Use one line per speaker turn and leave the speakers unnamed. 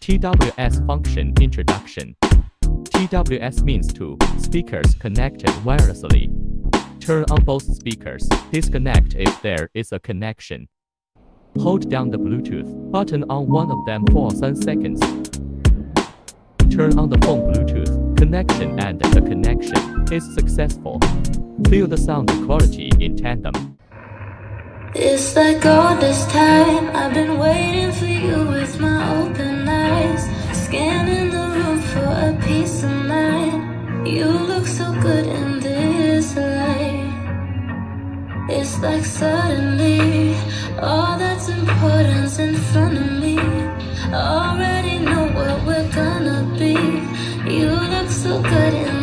TWS function introduction. TWS means two speakers connected wirelessly. Turn on both speakers. Disconnect if there is a connection. Hold down the Bluetooth button on one of them for 10 seconds. Turn on the phone Bluetooth connection and the connection is successful. Feel the sound quality in tandem.
It's like all this time I've been waiting for you with my open eyes, scanning the room for a peace of mind. You look so good in this light. It's like suddenly all that's important's in front of me. Already know what we're gonna be. You look so good in